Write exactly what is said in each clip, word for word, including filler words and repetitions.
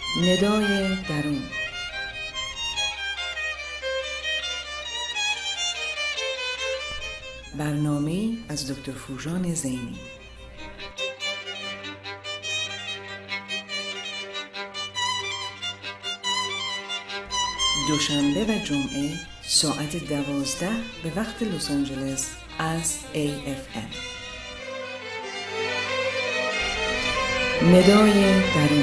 ندای درون. برنامه از دکتر فوژان زینی. دوشنبه و جمعه ساعت دوازده به وقت لس آنجلس از ای اف ام. ندای درون.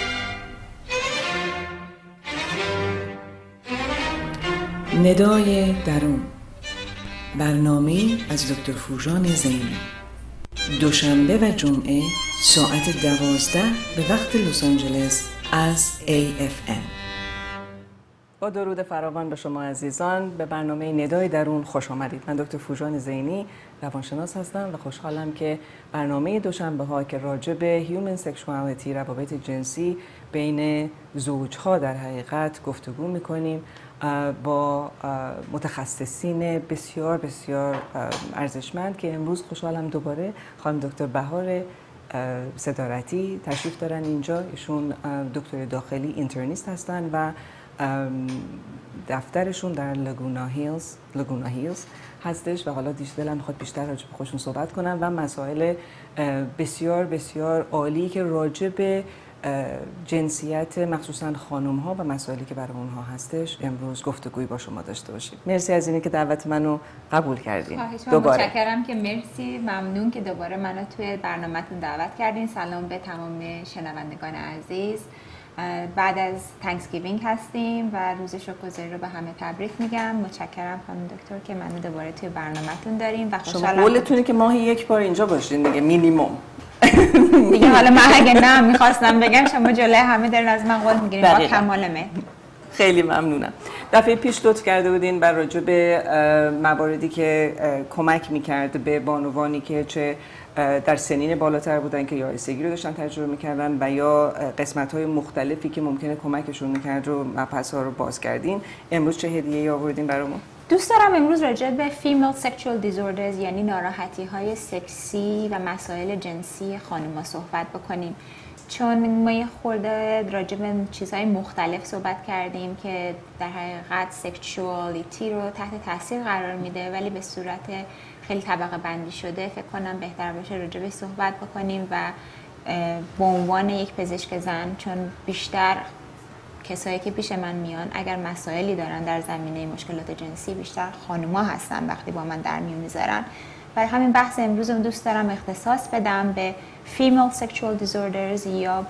ندای درون، برنامه از دکتر فوژان زینی. دوشنبه و جمعه ساعت دوازده به وقت لس آنجلس از ای اف ام. با درود فراوان به شما عزیزان، به برنامه ندای درون خوش آمدید. من دکتر فوژان زینی روانشناس هستم و خوشحالم که برنامه دوشنبه ها که راجع به هیومن سکشوالتی، روابط جنسی بین زوجها در حقیقت گفتگو میکنیم با متخصصین بسیار بسیار ارزشمند که امروز خوشحالم دوباره خانم دکتر بهار صدارتی تشریف دارن اینجا. ایشون دکتر داخلی اینترنیست هستن و دفترشون در لگونا هیلز لگونا هیلز هستش و حالا دیش دلم میخواد بیشتر راجع به خودشون صحبت کنم و مسائل بسیار بسیار عالی که راجع به جنسیت مخصوصا خانم ها و مسائلی که برای اونها هستش امروز گفتگویی با شما داشته باشیم. مرسی از اینکه دعوت منو قبول کردین. دوباره متشکرم که مرسی، ممنون که دوباره منو توی برنامه‌تون دعوت کردین. سلام به تمام شنوندگان عزیز. بعد از تانکسگیوینگ هستیم و روز شکرگزاری رو به همه تبریک میگم. متشکرم خانم دکتر که منو دوباره توی برنامه‌تون دارین و خوشحالم. شما قولتونه که ماهی یک بار اینجا باشین دیگه، مینیمم. دیگه حالا من اگه نه میخواستم بگم شما جلوی همه دارین از من قول میگیرین با کمال مهر. خیلی ممنونم. دفعه پیش لطف کرده بودین بر راجع به مواردی که کمک میکرد به بانوانی که چه در سنین بالاتر بودن که یا ایستگی رو داشتن تجربه میکردن و یا قسمت‌های مختلفی که ممکنه کمکشون میکرد رو مبحث‌ها رو باز کردین. امروز چه هدیه‌ای آوردین برامون؟ دوست دارم امروز راجع به female sexual disorders یعنی ناراحتی‌های سکسی و مسائل جنسی خانم‌ها صحبت بکنیم، چون ما یه خورده راجع به چیزهای مختلف صحبت کردیم که در حقیقت سکشوالیتی رو تحت تاثیر قرار میده ولی به صورت خیلی طبقه بندی شده. فکر کنم بهتر باشه راجع به صحبت بکنیم و به عنوان یک پزشک زن، چون بیشتر کسایی که پیش من میان اگر مسائلی دارن در زمینه مشکلات جنسی بیشتر خانوما هستن وقتی با من در میون میذارن. برای همین بحث امروزم دوست دارم اختصاص بدم به female sexual disorders یا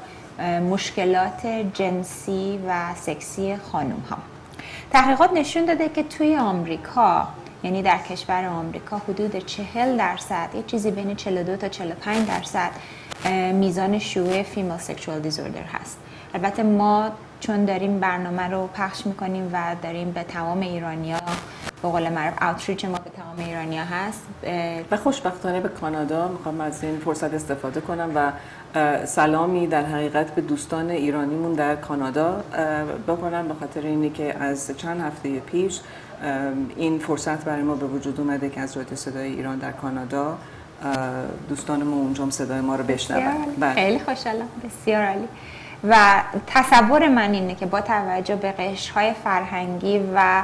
مشکلات جنسی و سکسی خانم ها. تحقیقات نشون داده که توی آمریکا، یعنی در کشور آمریکا، حدود چهل درصد، یه چیزی بین چهل و دو تا چهل و پنج درصد میزان شیوع female sexual disorder هست. البته ما چون داریم برنامه رو پخش میکنیم و داریم به تمام ایرانیا، به قول معروف اوتریچ ما به تمام ایرانیا هست و خوشبختانه به کانادا. میخوام از این فرصت استفاده کنم و سلامی در حقیقت به دوستان ایرانیمون در کانادا بکنم، به خاطر اینی که از چند هفته پیش این فرصت برای ما به وجود اومده که از رادیو صدای ایران در کانادا دوستانمون اونجا صدای ما رو بشنون. خیلی خوشحالم، بسیار عالی. و تصور من اینه که با توجه به قشرهای فرهنگی و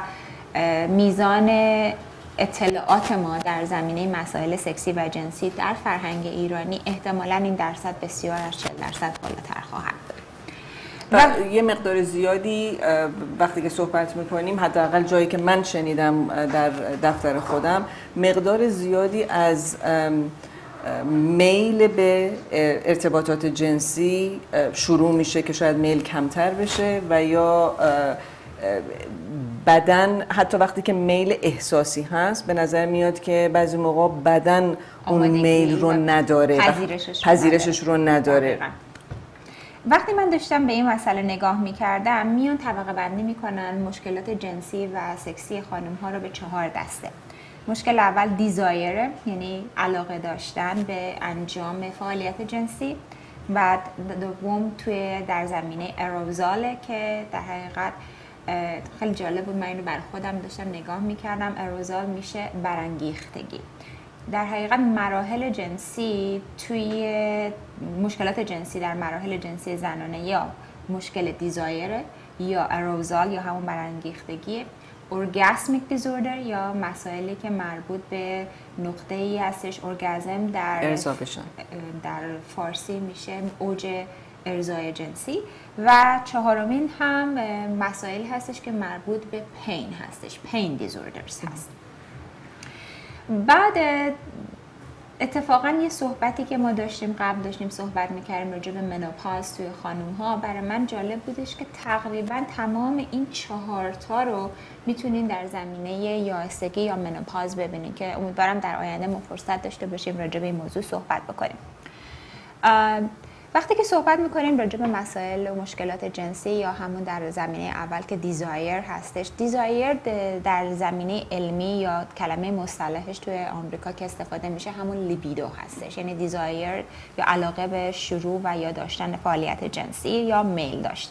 میزان اطلاعات ما در زمینه مسائل سکسی و جنسی در فرهنگ ایرانی احتمالاً این درصد بسیار از چهل درصد بالاتر خواهد بود. و یه مقدار زیادی وقتی که صحبت میکنیم، حداقل جایی که من شنیدم در دفتر خودم، مقدار زیادی از میل به ارتباطات جنسی شروع میشه که شاید میل کمتر بشه و یا بدن، حتی وقتی که میل احساسی هست به نظر میاد که بعضی موقع بدن اون میل رو نداره، پذیرشش, پذیرشش رو نداره. وقتی من داشتم به این مسئله نگاه میکردم، میان طبقه بندی میکنن مشکلات جنسی و سکسی خانم ها رو به چهار دسته. مشکل اول دیزایره، یعنی علاقه داشتن به انجام فعالیت جنسی. بعد دوم توی در زمینه اروزاله که در حقیقت خیلی جالب بود، من اینو برای خودم داشتم نگاه میکردم. اروزال میشه برانگیختگی. در حقیقت مراحل جنسی توی مشکلات جنسی در مراحل جنسی زنانه یا مشکل دیزایر یا اروزال یا همون برانگیختگی، اورگاسمیک دیزوردر یا مسائلی که مربوط به نقطه ای هستش اورگازم در ارضا بشن، در فارسی میشه اوج ارضای جنسی، و چهارمین هم مسائلی هستش که مربوط به پین هستش، پین دیزوردرز هست. بعد اتفاقا یه صحبتی که ما داشتیم قبل داشتیم صحبت میکردیم راجع به منوپاز توی خانوم ها، برای من جالب بودش که تقریبا تمام این چهار تا رو میتونین در زمینه یائسگی یا منوپاز ببینین که امیدوارم در آینده ما فرصت داشته باشیم راجع به این موضوع صحبت بکنیم. وقتی که صحبت میکنیم راجع به مسائل و مشکلات جنسی یا همون در زمینه اول که دیزایر هستش، دیزایر در زمینه علمی یا کلمه مصطلحش توی آمریکا که استفاده میشه همون لیبیدو هستش، یعنی دیزایر یا علاقه به شروع و یا داشتن فعالیت جنسی یا میل داشتن.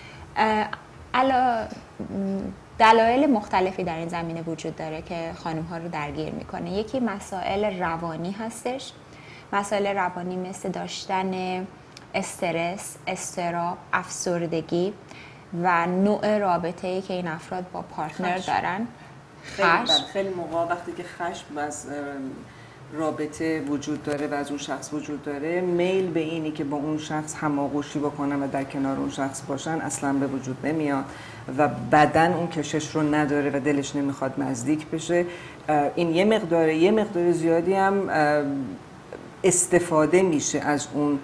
علا دلایل مختلفی در این زمینه وجود داره که خانم ها رو درگیر میکنه. یکی مسائل روانی هستش، مسائل روانی مثل داشتن استرس، اضطراب، افسردگی و نوع رابطه‌ای که این افراد با پارتنر خشم. دارن. خشم خیلی موقع وقتی که خشم از رابطه وجود داره و از اون شخص وجود داره، میل به اینی که با اون شخص هماغوشی بکنن و در کنار اون شخص باشن اصلا به وجود نمیاد و بدن اون کشش رو نداره و دلش نمیخواد نزدیک بشه. این یه مقدار یه مقدار زیادی هم استفاده میشه از اون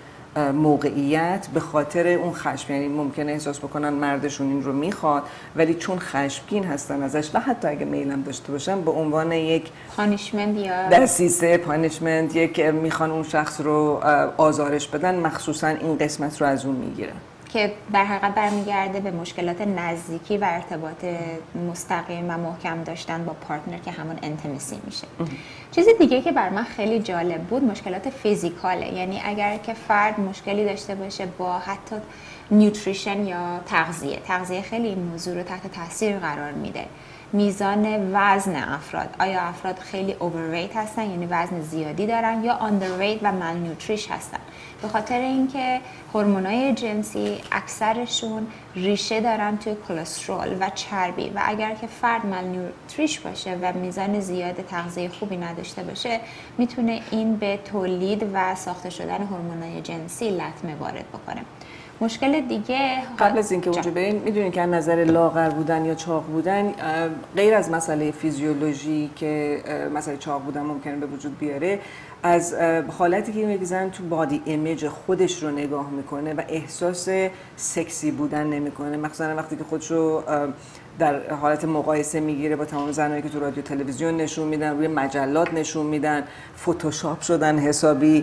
موقعیت به خاطر اون خشم، یعنی ممکنه احساس بکنن مردشون این رو میخواد ولی چون خشمگین هستن ازش و حتی اگه میلم داشته باشن به عنوان یک پانیشمنت یا دسیسه پانیشمنت یک میخوان اون شخص رو آزارش بدن، مخصوصا این قسمت رو از اون میگیرن که در حقیقت برمیگرده به مشکلات نزدیکی و ارتباط مستقیم و محکم داشتن با پارتنر که همون انتمیسی میشه. چیز دیگه که بر من خیلی جالب بود مشکلات فیزیکاله، یعنی اگر که فرد مشکلی داشته باشه با حتی نیوتریشن یا تغذیه، تغذیه خیلی این موضوع رو تحت تاثیر قرار میده. میزان وزن افراد، آیا افراد خیلی اوورویت هستن یعنی وزن زیادی دارن یا آندرویت و مالنیوتریش هستن، به خاطر اینکه هورمونای جنسی اکثرشون ریشه دارن توی کلسترول و چربی و اگر که فرد مالنیوتریش باشه و میزان زیاد تغذیه خوبی نداشته باشه میتونه این به تولید و ساخته شدن هورمونای جنسی لطمه وارد بکنه. مشکل دیگه قبل از اینکه اونجا بریم میدونید که از نظر لاغر بودن یا چاق بودن، غیر از مسئله فیزیولوژی که مسئله چاق بودن ممکنه به وجود بیاره، از حالتی که یک زن تو بادی ایمیج خودش رو نگاه میکنه و احساس سکسی بودن نمیکنه، مثلا وقتی که خودش رو در حالت مقایسه میگیره با تمام زنایی که تو رادیو تلویزیون نشون میدن، روی مجلات نشون میدن، فتوشاپ شدن حسابی،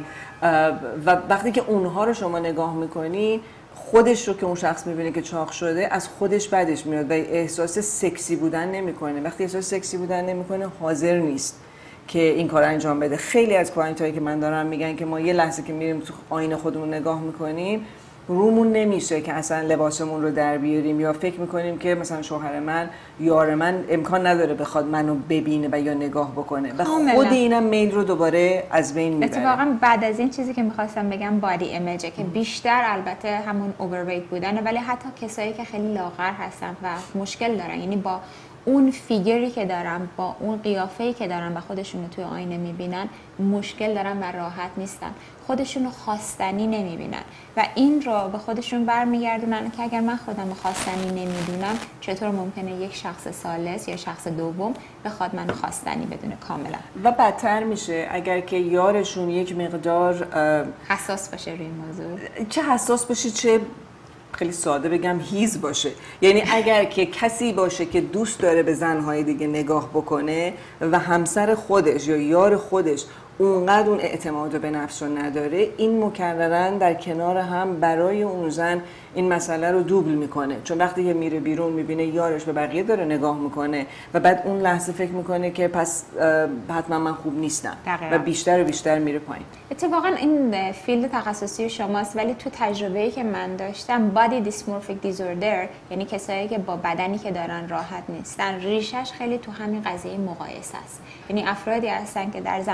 و وقتی که اونها رو شما نگاه میکنی خودش رو که اون شخص میبینه که چاق شده از خودش بدش میاد و احساس سکسی بودن نمیکنه. وقتی احساس سکسی بودن نمیکنه حاضر نیست که این کار انجام بده. خیلی از کلاینت هایی که من دارم میگن که ما یه لحظه که میریم تو آینه خودمون نگاه میکنیم رومون نمیشه که اصلا لباسمون رو در بیاریم یا فکر میکنیم که مثلا شوهر من یار من امکان نداره بخواد منو ببینه و یا نگاه بکنه و خود اینم میل رو دوباره از بین میبره. اتفاقا بعد از این چیزی که میخواستم بگم بادی ایمیجه که بیشتر البته همون اوورویت بودنه ولی حتی کسایی که خیلی لاغر هستن و مشکل دارن، یعنی با اون فیگری که دارن، با اون قیافه‌ای که دارن و خودشون رو توی آینه میبینن مشکل دارن و راحت نیستن، خودشون رو خواستنی نمیبینن و این رو به خودشون برمیگردونن که اگر من خودم رو خواستنی نمیدونم چطور ممکنه یک شخص ثالث یا شخص دوم بخواد منو خواستنی بدونه کاملا. و بدتر میشه اگر که یارشون یک مقدار حساس باشه روی این موضوع، چه حساس باشه چه خیلی ساده بگم هیز باشه، یعنی اگر که کسی باشه که دوست داره به زنهای دیگه نگاه بکنه و همسر خودش یا یار خودش اونقدر اون اعتماد به نفس رو نداره، این مکررن در کنار هم برای اون زن این مسئله رو دوبل میکنه، چون وقتی که میره بیرون میبینه یارش به بقیه داره نگاه میکنه و بعد اون لحظه فکر میکنه که پس حتما من خوب نیستم و بیشتر و بیشتر میره پایین. اتفاقا این فیلد تخصصی شماست ولی تو تجربه‌ای که من داشتم بادی دیسمورفیک دیزوردر، یعنی کسایی که با بدنی که دارن راحت نیستن، ریشش خیلی تو همین قضیه مقایسه است. یعنی افرادی هستن که در زمانی که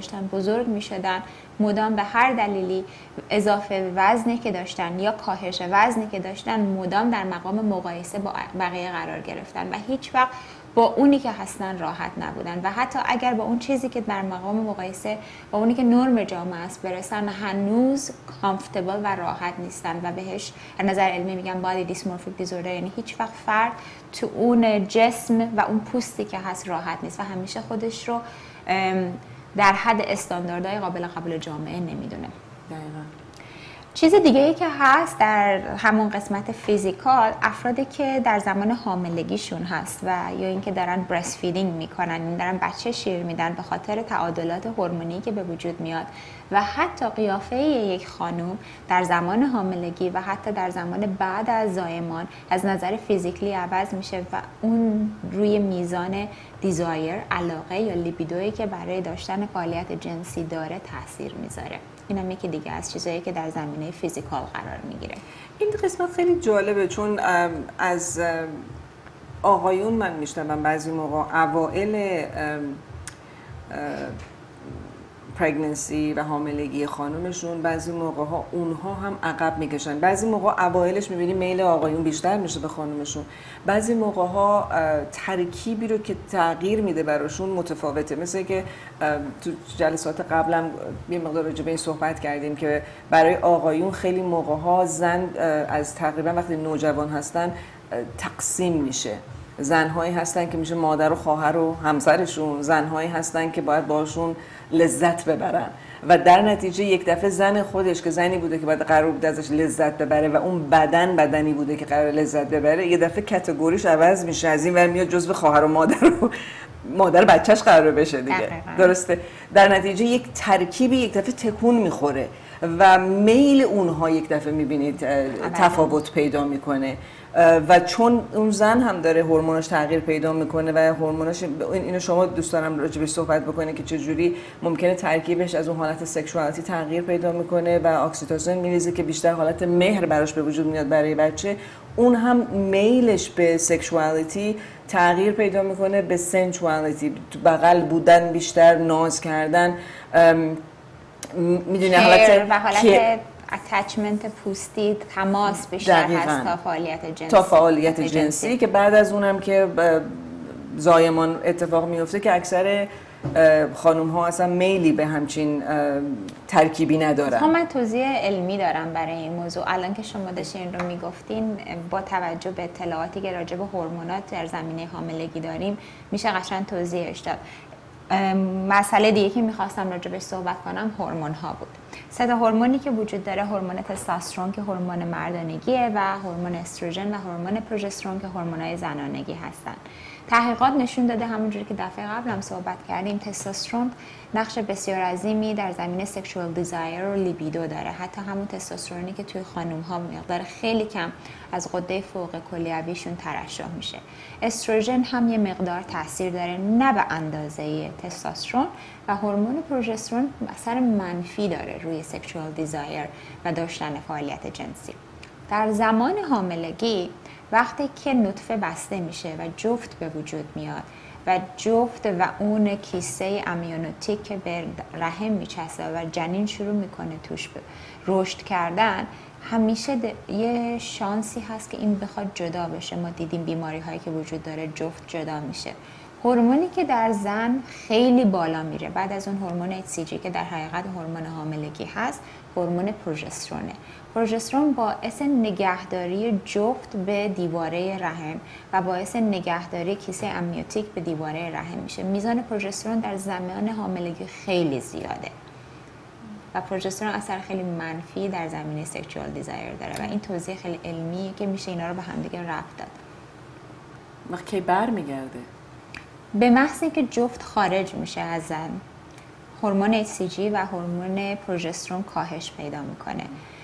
داشتن بزرگ می شدن، مدام به هر دلیلی اضافه وزنی که داشتن یا کاهش وزنی که داشتن مدام در مقام مقایسه با بقیه قرار گرفتن و هیچ وقت با اونی که هستن راحت نبودن و حتی اگر با اون چیزی که در مقام مقایسه با اونی که نرم جامعه است برسن هنوز کامفتبل و راحت نیستن و بهش از نظر علمی میگن بادی دیسمورفیک دیزوردر، یعنی هیچ وقت فرد تو اون جسم و اون پوستی که هست راحت نیست و همیشه خودش رو در حد استانداردهای قابل قبول جامعه نمیدونه. دقیقاً. چیز دیگه ای که هست در همون قسمت فیزیکال، افرادی که در زمان حاملگیشون هست و یا اینکه دارن برست فیدینگ میکنن، این دارن بچه شیر میدن، به خاطر تعادلات هورمونی که به وجود میاد و حتی قیافه یک خانم در زمان حاملگی و حتی در زمان بعد از زایمان از نظر فیزیکلی عوض میشه و اون روی میزان دیزایر، علاقه یا لیبیدویی که برای داشتن فعالیت جنسی داره تاثیر میذاره. این هم یکی دیگه از چیزایی که در زمینه فیزیکال قرار میگیره. این قسمت خیلی جالبه چون از آقایون من میشنوم بعضی موقع اوائل پرگننسی و حاملگی خانومشون بعضی موقع ها اونها هم عقب میکشن، بعضی موقع اوایلش میبینی میل آقایون بیشتر میشه به خانومشون، بعضی موقع ها ترکیبی رو که تغییر میده براشون متفاوته. مثل که تو جلسات قبلم یه مقدار راجع به این صحبت کردیم که برای آقایون خیلی موقع ها زن از تقریبا وقتی نوجوان هستن تقسیم میشه. زنهایی هستن که میشه مادر و خواهر و همسرشون، زنهایی هستن که باید باشون لذت ببرن و در نتیجه یک دفعه زن خودش که زنی بوده که باید قرار بوده ازش لذت ببره و اون بدن بدنی بوده که قرار لذت ببره، یه دفعه کاتگوریش عوض میشه، از این ور میاد جزو خواهر و مادر و مادر بچهش قرار بشه دیگه. دقیقا. درسته. در نتیجه یک ترکیبی یک دفعه تکون میخوره و میل اونها یک دفعه میبینید تفاوت پیدا میکنه و چون اون زن هم داره هورمونش تغییر پیدا میکنه و هورمونش اینو شما دوست دارم راجع بهش صحبت بکنه که چجوری ممکنه ترکیبش از اون حالت سکشوالیتی تغییر پیدا میکنه و اکسیتوسین میریزه که بیشتر حالت مهر براش به وجود میاد برای بچه، اون هم میلش به سکشوالیتی تغییر پیدا میکنه به سنشوالیتی، بغل بودن بیشتر، ناز کردن، میدونی حالت و حالت اتچمنت پوستی، تماس بیشتر هست تا فعالیت جنسی تا فعالیت جنسی, جنسی که بعد از اونم که زایمان اتفاق میفته که اکثر خانم ها اصلا میلی به همچین ترکیبی ندارن. خب من توضیح علمی دارم برای این موضوع. الان که شما داشتین رو میگفتین با توجه به اطلاعاتی که راجع به هورمونات در زمینه حاملگی داریم میشه قشنگ توضیحش داد. مسئله دیگه که میخواستم راجع بهش صحبت کنم هورمون ها بود. سه تا هورمونی که وجود داره، هورمون تستوسترون که هورمون مردانگیه و هورمون استروژن و هورمون پروژسترون که هورمونای زنانگی هستن. تحقیقات نشون داده همونجوری که دفعه قبلم صحبت کردیم تستوسترون نقش بسیار عظیمی در زمینه سکشوال دیزایر و لیبیدو داره. حتی همون تستوسترونی که توی خانم ها مقدار خیلی کم از غده فوق کلیویشون ترشح میشه. استروژن هم یه مقدار تاثیر داره، نه به اندازه تستوسترون، و هورمون پروژسترون اثر منفی داره روی سکشوال دیزایر و داشتن فعالیت جنسی. در زمان حاملگی وقتی که نطفه بسته میشه و جفت به وجود میاد و جفت و اون کیسه امنیونیتیک که به رحم میچسبه و جنین شروع میکنه توش رشد کردن، همیشه یه شانسی هست که این بخواد جدا بشه. ما دیدیم بیماری هایی که وجود داره جفت جدا میشه. هورمونی که در زن خیلی بالا میره بعد از اون هورمون اچ سی جی که در حقیقت هورمون حاملگی هست، هورمون پروژسترونه. پروژسترون باعث نگهداری جفت به دیواره رحم و باعث نگهداری کیسه امنیوتیک به دیواره رحم میشه. میزان پروژسترون در زمان حاملگی خیلی زیاده و پروژسترون اثر خیلی منفی در زمینه سکشوال دیزایر داره و این توضیح خیلی علمیه که میشه اینا رو به هم دیگه ربط داد. وقتی کی برمیگرده؟ به محض اینکه جفت خارج میشه از زن، هورمون اچ سی جی و هورمون پروژسترون کاهش پیدا میکنه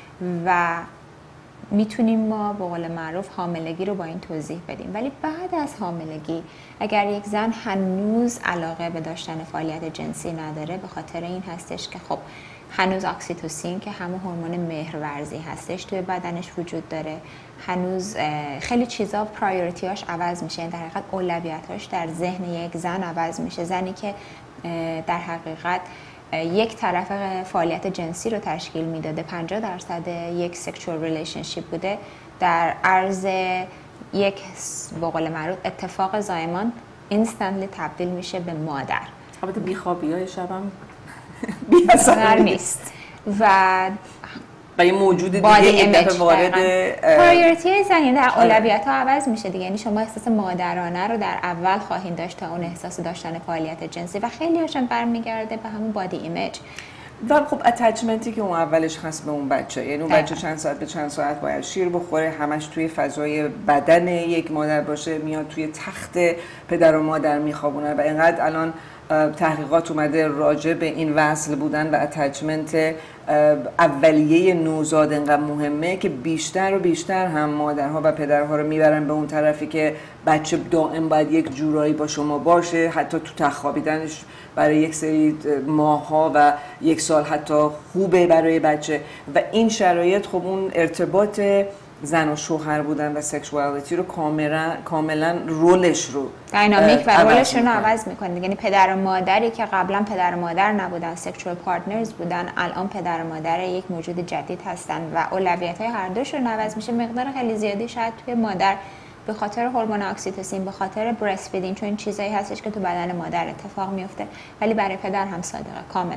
و میتونیم ما به قول معروف حاملگی رو با این توضیح بدیم. ولی بعد از حاملگی اگر یک زن هنوز علاقه به داشتن فعالیت جنسی نداره، به خاطر این هستش که خب هنوز اکسیتوسین که همون هورمون مهرورزی هستش توی بدنش وجود داره، هنوز خیلی چیزا پرایوریتیاش عوض میشه، در حقیقت اولویتاش در ذهن یک زن عوض میشه. زنی که در حقیقت یک طرف فعالیت جنسی رو تشکیل میداده، پنجاه درصد یک سکشوال ریلیشنشیپ بوده، در عرض یک به قول معروف اتفاق زایمان اینستنتلی تبدیل میشه به مادر. البته بیخوابی های شبم بی‌اثر نیست و و یه موجود دیگه این دفعه وارد پرایورتی زن، یعنی در اولویت ها عوض میشه دیگه. یعنی شما احساس مادرانه رو در اول خواهید داشت تا اون احساس داشتن فعالیت جنسی و خیلی هاشون برمیگرده به همون بادی ایمیج و خب اتچمنتی که اون اولش هست به اون بچه، یعنی اون بچه چند ساعت به چند ساعت باید شیر بخوره، همش توی فضای بدن یک مادر باشه، میاد توی تخت پدر و مادر میخوابونه و اینقدر الان تحقیقات اومده راجع به این وصل بودن و اتچمنت اولیه نوزاد اینقدر مهمه که بیشتر و بیشتر هم مادرها و پدرها رو میبرن به اون طرفی که بچه دائم باید یک جورایی با شما باشه، حتی تو تخت خوابیدنش برای یک سری ماه‌ها و یک سال حتی خوبه برای بچه و این شرایط خب اون ارتباط زن و شوهر بودن و سکشوالیتی رو کاملا کاملا رولش رو دینامیک و رولشون رو عوض میکنه. یعنی پدر و مادری که قبلا پدر و مادر نبودن، سکشوال پارتنرز بودن، الان پدر و مادر یک موجود جدید هستن و اولویت‌های هر دوشون عوض میشه. مقدار خیلی زیادی شاید توی مادر به خاطر هورمون اکسیتوسین، به خاطر برست فیدینگ، چون این چیزایی هستش که تو بدن مادر اتفاق میفته، ولی برای پدر هم صادقه کاملا.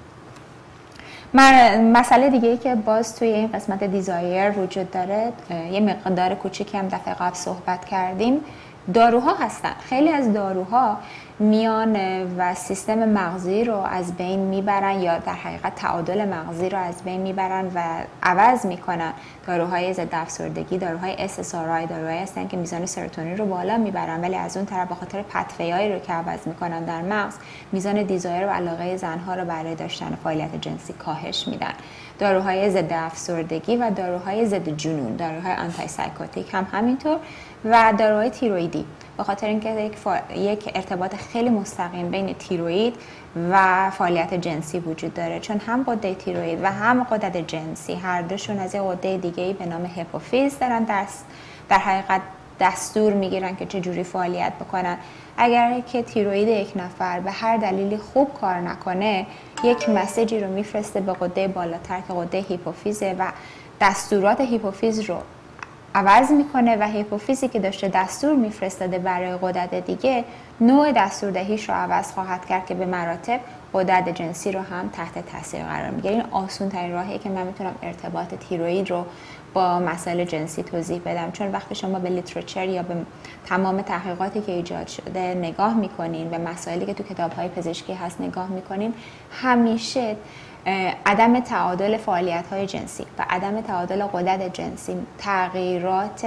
مسئله دیگه ای که باز توی این قسمت دیزایر وجود داره، یه مقدار کوچیکی هم دفعه قبل صحبت کردیم، داروها هستن. خیلی از داروها میان و سیستم مغزی رو از بین میبرن یا در حقیقت تعادل مغزی رو از بین میبرن و عوض میکنن. داروهای ضد افسردگی، داروهای اس اس آر آی، داروهایی هستن که میزان سروتونین رو بالا میبرن، ولی از اون طرف به خاطر پتویایی رو که عوض میکنن در مغز، میزان دیزایر و علاقه زنها رو برای داشتن فعالیت جنسی کاهش میدن. داروهای ضد افسردگی و داروهای ضد جنون، داروهای آنتی سایکوتیک هم همینطور، و داروهای تیروئیدی، به خاطر اینکه یک, فا... یک ارتباط خیلی مستقیم بین تیروئید و فعالیت جنسی وجود داره، چون هم غده تیروئید و هم غدد جنسی هر دوشون از یه غده دیگه‌ای به نام هیپوفیز دارن دست در حقیقت دستور میگیرن که چه جوری فعالیت بکنن. اگر که تیروئید یک نفر به هر دلیلی خوب کار نکنه، یک مسیجی رو میفرسته به غده بالاتر که غده هیپوفیزه و دستورات هیپوفیز رو عوض میکنه و هیپوفیزی که داشته دستور میفرستاده برای غدد دیگه، نوع دستوردهیش رو عوض خواهد کرد که به مراتب غدد جنسی رو هم تحت تاثیر قرار میگیره. این آسون ترین راهیه که من میتونم ارتباط تیروئید رو با مسائل جنسی توضیح بدم، چون وقتی شما به لیترچر یا به تمام تحقیقاتی که ایجاد شده نگاه میکنین، به مسائلی که تو کتاب‌های پزشکی هست نگاه میکنین، همیشه عدم تعادل فعالیت‌های جنسی و عدم تعادل غدد جنسی، تغییرات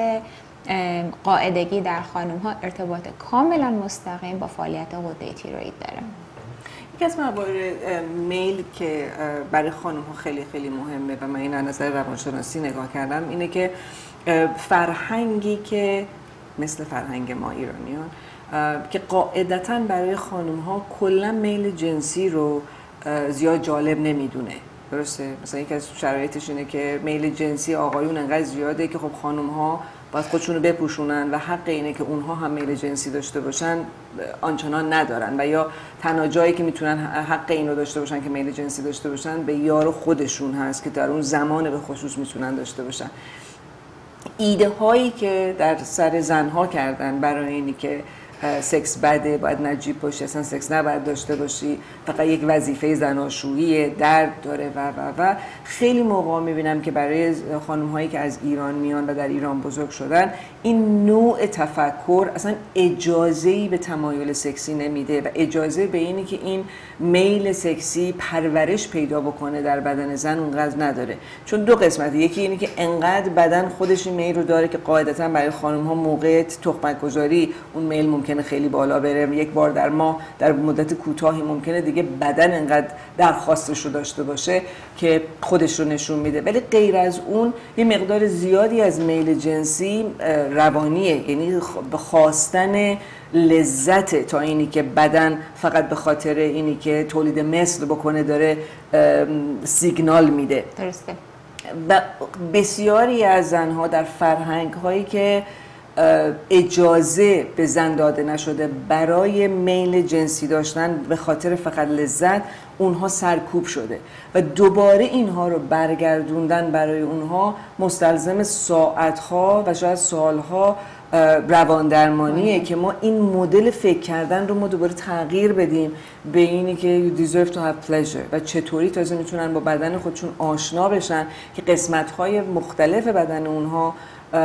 قاعدگی در خانم‌ها ارتباط کاملا مستقیم با فعالیت غده تیروئید داره. یکی از موارد میل که برای خانم‌ها خیلی خیلی مهمه و من این از نظر روانشناسی نگاه کردم اینه که فرهنگی که مثل فرهنگ ما ایرانیان که قاعدتاً برای خانم‌ها کلا میل جنسی رو زیاد جالب نمیدونه. درسته؟ مثلا یکی از شرایطش اینه که میل جنسی آقایون انقدر زیاده که خب خانم‌ها باید خودشونو بپوشونن و حق اینه که اونها هم میل جنسی داشته باشن آنچنان ندارن و یا تنها جایی که میتونن حق اینو داشته باشن که میل جنسی داشته باشن به یار خودشون هست که در اون زمان به خصوص میتونن داشته باشن. ایده هایی که در سر زنها کردن برای اینی که سکس بده، باید نجیب باشی، اصلا سکس نباید داشته باشی، فقط یک وظیفه زناشویی، درد داره و و و خیلی موقع میبینم که برای خانم هایی که از ایران میان و در ایران بزرگ شدن این نوع تفکر اصلا اجازه‌ای به تمایل سکسی نمیده و اجازه به اینی که این میل سکسی پرورش پیدا بکنه در بدن زن اونقدر نداره. چون دو قسمته، یکی اینه که انقدر بدن خودش این میل رو داره که قاعدتا برای خانم ها موقع تخمک گذاری اون میل ممکنه خیلی بالا بره، یک بار در ماه در مدت کوتاهی ممکنه دیگه بدن انقدر درخواستش رو داشته باشه که خودش رو نشون میده، ولی غیر از اون یه مقدار زیادی از میل جنسی روانیه، یعنی به خواستن لذت تا اینی که بدن فقط به خاطر اینی که تولید مثل بکنه داره سیگنال میده. درسته. و بسیاری از زنها در فرهنگ هایی که اجازه به زن داده نشده برای میل جنسی داشتن به خاطر فقط لذت، اونها سرکوب شده و دوباره اینها رو برگردوندن برای اونها مستلزم ساعتها و شاید سالها روان درمانیه که ما این مدل فکر کردن رو ما دوباره تغییر بدیم به اینی که you deserve to have pleasure و چطوری تازه میتونن با بدن خودشون آشنا بشن که قسمت‌های مختلف بدن اونها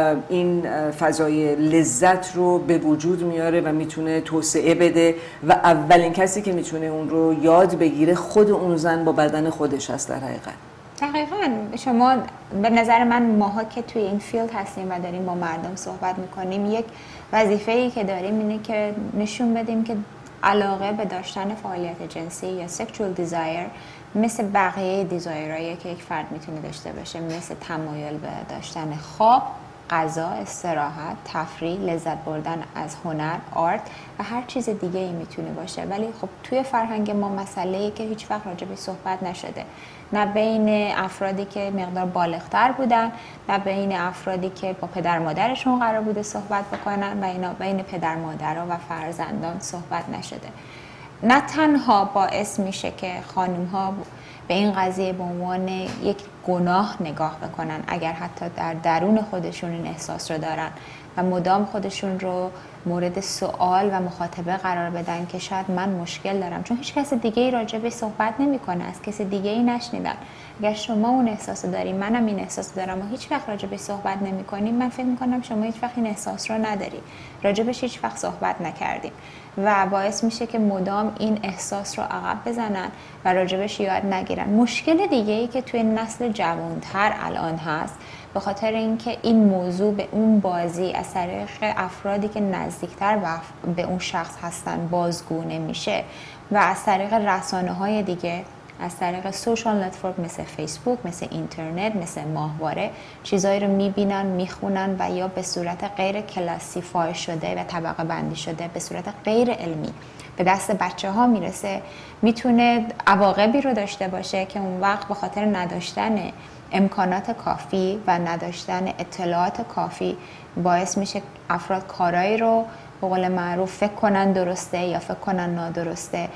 این فضای لذت رو به وجود میاره و میتونه توسعه بده و اولین کسی که میتونه اون رو یاد بگیره خود اون زن با بدن خودش هست در حقیقت. دقیقاً شما به نظر من ماها که توی این فیلد هستیم و داریم با مردم صحبت میکنیم یک وظیفه‌ای که داریم اینه که نشون بدیم که علاقه به داشتن فعالیت جنسی یا sexual desire مثل بقیه دیزایرهایی که یک فرد میتونه داشته باشه، مثل تمایل به داشتن خواب، غذا، استراحت، تفریح، لذت بردن از هنر، آرت و هر چیز دیگه ای میتونه باشه. ولی خب توی فرهنگ ما مسئله‌ای که هیچ وقت راجع به صحبت نشده، نه بین افرادی که مقدار بالغتر بودن، نه بین افرادی که با پدر مادرشون قرار بوده صحبت بکنن و اینا بین پدر مادرها و فرزندان صحبت نشده. نه تنها باعث میشه که خانم‌ها به این قضیه به عنوان یک گناه نگاه بکنن اگر حتی در درون خودشون این احساس رو دارن و مدام خودشون رو مورد سوال و مخاطبه قرار بدن که شاید من مشکل دارم، چون هیچ کس دیگه ای راجع به صحبت نمیکنه، از کسی دیگه ای نشنیدن. اگر شما اون احساس دارین، منم این احساس دارم و هیچ وقت راجع به صحبت نمیکنیم، من فکر میکنم شما هیچ وقت این احساس رو نداری، راجع بهش هیچ وقت صحبت نکردیم و باعث میشه که مدام این احساس رو عقب بزنن و راجع بهش یاد نگیرن. مشکل دیگه ای که توی نسل جوانتر الان هست به خاطر اینکه این موضوع به اون بازی از طریق افرادی که نزدیکتر به اون شخص هستن بازگو نمیشه و از طریق رسانه‌های دیگه، از طریق سوشال نتورک مثل فیسبوک، مثل اینترنت، مثل ماهواره چیزایی رو میبینن، میخونن و یا به صورت غیر کلاسیفای شده و طبقه بندی شده به صورت غیر علمی به دست بچه ها میرسه، میتونه عواقبی رو داشته باشه که اون وقت به خاطر نداشتن امکانات کافی و نداشتن اطلاعات کافی باعث میشه افراد کارایی رو به قول معروف فکر کنن درسته یا فکر کنن نادرسته.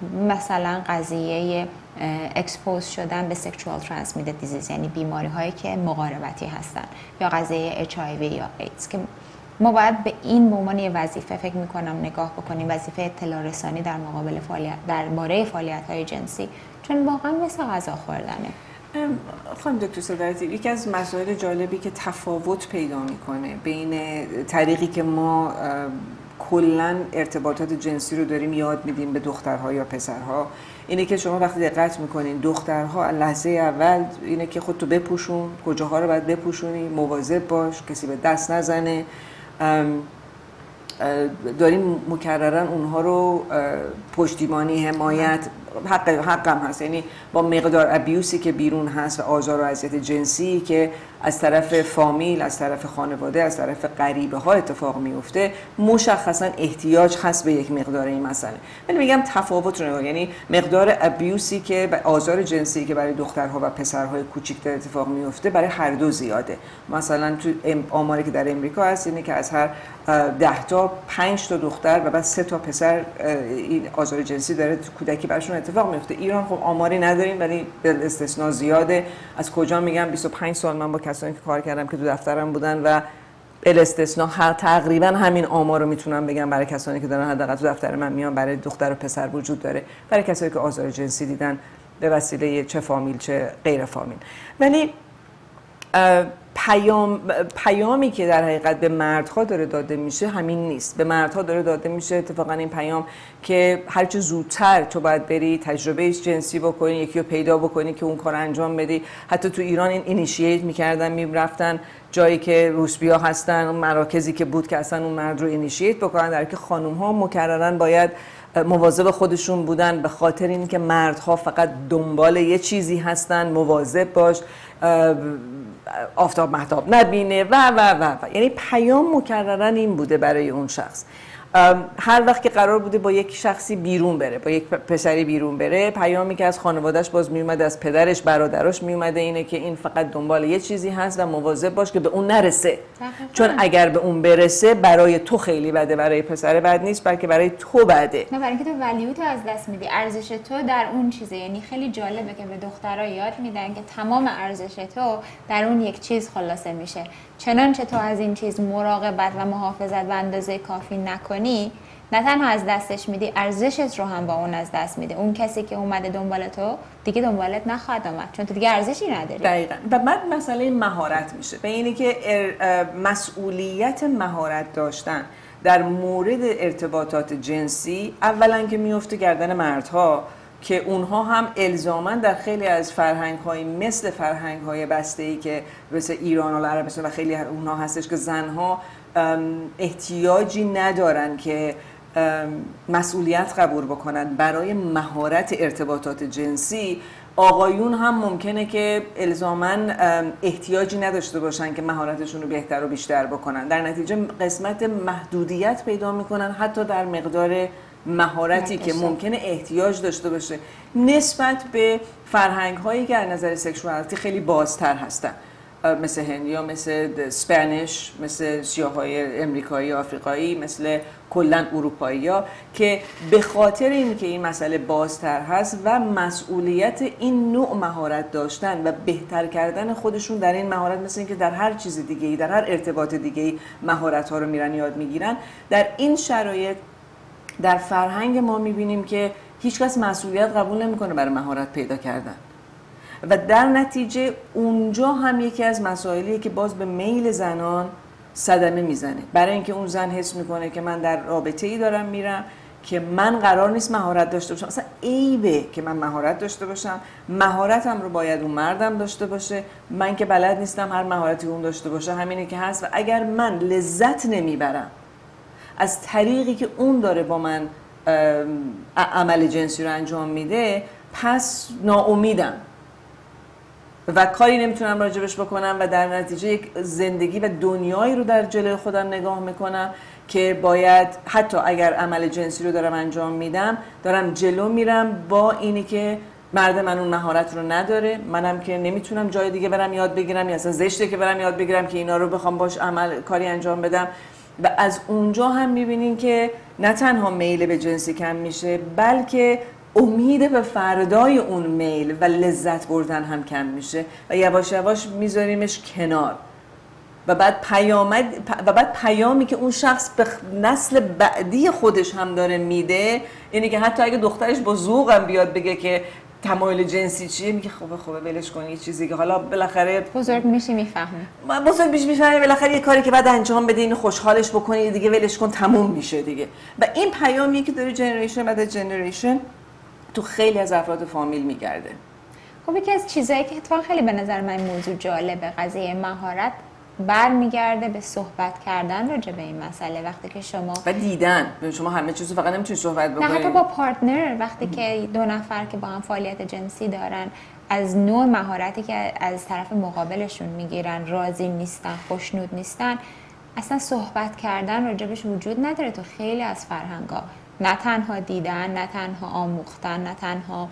مثلا قضیه اکسپوز شدن به sexual transmitted disease، یعنی بیماری هایی که مقاربتی هستن، یا قضیه اچ آی وی یا ایدز، که ما باید به این به عنوان یه وظیفه فکر میکنم نگاه بکنیم، وظیفه اطلاع رسانی در مقابل فعالیت درباره فعالیت های جنسی، چون واقعا مثل غذا خوردنه. خانم دکتر صدراتی، یکی از مسائل جالبی که تفاوت پیدا میکنه بین طریقی که ما کلن ارتباطات جنسی رو داریم یاد میدیم به دخترها یا پسرها اینه که شما وقتی دقت میکنین دخترها لحظه اول اینه که خودتو بپوشون، کجاها رو باید بپوشونی، مواظب باش کسی به دست نزنه، داریم مکررن اونها رو پشتیبانی، حمایت، حق حقم هست، یعنی با مقدار ابیوسی که بیرون هست و آزار و اذیت جنسی که از طرف فامیل، از طرف خانواده، از طرف غریبه ها اتفاق میفته، مشخصا احتیاج هست به یک مقدار این مسئله. ولی میگم تفاوت رو نگاه، یعنی مقدار ابیوسی که و آزار جنسی که برای دخترها و پسرهای کوچیک‌تر اتفاق میفته برای هر دو زیاده. مثلا تو آماری که در امریکا هست اینه که از هر ده تا پنج تا دختر و بعد سه تا پسر این آزار جنسی داره تو کودکی براشون اتفاق میفته. ایران خب آماری نداریم ولی به استثناء زیاده. از کجا میگم؟ بیست و پنج سال من با کسانی که کار کردم که تو دفترم بودن و الاستثناء هر تقریبا همین آمار رو میتونم بگم برای کسانی که دارن حداقل تو دفتر من میان، برای دختر و پسر وجود داره، برای کسانی که آزار جنسی دیدن به وسیله چه فامیل چه غیر فامیل. ولی پیام پیامی که در حقیقت به مردها داره داده میشه همین نیست. به مردها داره داده میشه اتفاقا این پیام که هرچه زودتر تو باید بری تجربه جنسی بکنی، یکی رو پیدا بکنی که اون کار انجام بدی. حتی تو ایران این اینیشییت میکردن، میرفتن جایی که روسبیا هستن، اون مراکزی که بود که اصلا اون مرد رو اینیشییت بکنن، در که خانم ها مکررن باید مواظب خودشون بودن به خاطر اینکه مردها فقط دنبال یه چیزی هستن، مواظب باش آفتاب مهتاب نبینه و و و و یعنی پیام مکررن این بوده برای اون شخص. هر وقت که قرار بوده با یک شخصی بیرون بره، با یک پسری بیرون بره، پیامی که از خانواده‌اش باز میومد، از پدرش، برادراش میومده اینه که این فقط دنبال یه چیزی هست و مواظب باش که به اون نرسه. چون اگر به اون برسه برای تو خیلی بده، برای پسر بد نیست، بلکه برای تو بده. نه، برای اینکه تو ولیوتو از دست میدی، ارزش تو در اون چیزه. یعنی خیلی جالبه که به دخترها یاد میدن که تمام ارزش تو در اون یک چیز خلاصه میشه. چنانچه تو از این چیز مراقبت و محافظت به اندازه کافی نکنی، نه تنها از دستش میدی، ارزشت رو هم با اون از دست میده. اون کسی که اومده دنبال تو دیگه دنبالت نخواهد آمد، چون تو دیگه ارزشی نداری. دقیقاً. و بعد مسئله مهارت میشه به اینی که مسئولیت مهارت داشتن در مورد ارتباطات جنسی اولا که میفته گردن مردها، که اونها هم الزاماً در خیلی از فرهنگ‌های مثل فرهنگ‌های بسته‌ای که مثل ایران و عربستان و خیلی اونها هستش که زنها احتیاجی ندارن که مسئولیت قبول بکنن برای مهارت ارتباطات جنسی. آقایون هم ممکنه که الزاماً احتیاجی نداشته باشن که مهارتشون رو بهتر و بیشتر بکنن، در نتیجه قسمت محدودیت پیدا میکنن حتی در مقدار مهارتی که ممکنه احتیاج داشته باشه نسبت به فرهنگ هایی که از نظر سکشوالیتی خیلی بازتر هستن، مثل هندیا، مثل اسپانیش، مثل سیاه‌های امریکایی، آفریقایی، مثل کلاً اروپایی‌ها، که به خاطر اینکه این مسئله بازتر هست و مسئولیت این نوع مهارت داشتن و بهتر کردن خودشون در این مهارت، مثل اینکه در هر چیز دیگه‌ای، در هر ارتباط دیگه‌ای مهارت‌ها رو میرن یاد میگیرن، در این شرایط در فرهنگ ما میبینیم که هیچکس مسئولیت قبول نمیکنه برای مهارت پیدا کردن و در نتیجه اونجا هم یکی از مسائلیه که باز به میل زنان صدمه میزنه، برای اینکه اون زن حس میکنه که من در رابطه ای دارم میرم که من قرار نیست مهارت داشته باشم، اصلا عیبه که من مهارت داشته باشم، مهارتم رو باید اون مردم داشته باشه، من که بلد نیستم هر مهارتی اون داشته باشه همینه که هست. و اگر من لذت نمیبرم از طریقی که اون داره با من عمل جنسی رو انجام میده، پس ناامیدم و کاری نمیتونم راجبش بکنم و در نتیجه یک زندگی و دنیایی رو در جلوی خودم نگاه میکنم که باید حتی اگر عمل جنسی رو دارم انجام میدم دارم جلو میرم با اینی که مرد من اون مهارت رو نداره، منم که نمیتونم جای دیگه برم یاد بگیرم یا اصلا زشته که برم یاد بگیرم که اینا رو بخوام باش عمل کاری انجام بدم. و از اونجا هم میبینین که نه تنها میل به جنسی کم میشه، بلکه امید به فردای اون میل و لذت بردن هم کم میشه و یواش یواش میذاریمش کنار. و بعد پیامد و بعد پیامی که اون شخص به نسل بعدی خودش هم داره میده اینه که حتی اگه دخترش با ذوقم بیاد بگه که تمایل جنسی چیه، میگه خوبه خوبه ولش کن، یه چیزی که حالا بالاخره بزرگ میشی میفهمی، بزرگ میشی میفهمی بالاخره یه کاری که بعد انجام بده اینو خوشحالش بکنی دیگه، ولش کن تموم میشه دیگه. و این پیامی که داره جنریشن بعد جنریشن تو خیلی از افراد فامیل میگرده. خب یکی از چیزایی که اتفاقا خیلی به نظر من موضوع جالبه، قضیه مهارت برمیگرده به صحبت کردن راجع به این مسئله. وقتی که شما و دیدن، شما همه چیزو فقط نمیتونید صحبت بکنید، نه حتی با پارتنر، وقتی که دو نفر که با هم فعالیت جنسی دارن از نوع مهارتی که از طرف مقابلشون میگیرن راضی نیستن، خوشنود نیستن، اصلا صحبت کردن راجبش وجود نداره. تو خیلی از فرهنگا نه تنها دیدن، نه تنها آموختن، نه تنها